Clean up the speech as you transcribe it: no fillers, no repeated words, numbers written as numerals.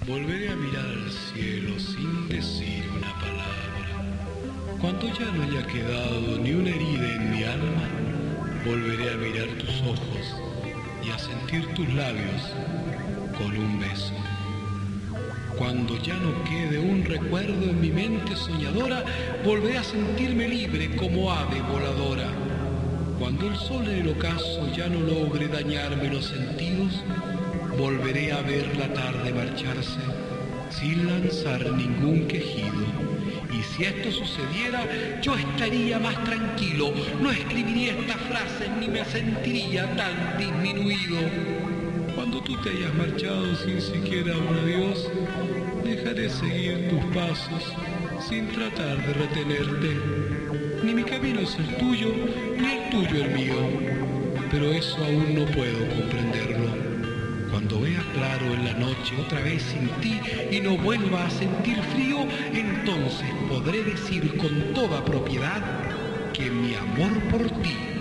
Volveré a mirar al cielo sin decir una palabra. Cuando ya no haya quedado ni una herida en mi alma, volveré a mirar tus ojos y a sentir tus labios con un beso. Cuando ya no quede un recuerdo en mi mente soñadora, volveré a sentirme libre como ave voladora. Cuando el sol en el ocaso ya no logre dañarme los sentidos, volveré a ver la tarde marcharse sin lanzar ningún quejido. Y si esto sucediera, yo estaría más tranquilo, no escribiría estas frases ni me sentiría tan disminuido. Cuando tú te hayas marchado sin siquiera un adiós, dejaré seguir tus pasos sin tratar de retenerte. Ni mi camino es el tuyo, ni el tuyo el mío, pero eso aún no puedo comprenderlo. Cuando vea claro en la noche otra vez sin ti y no vuelva a sentir frío, entonces podré decir con toda propiedad que mi amor por ti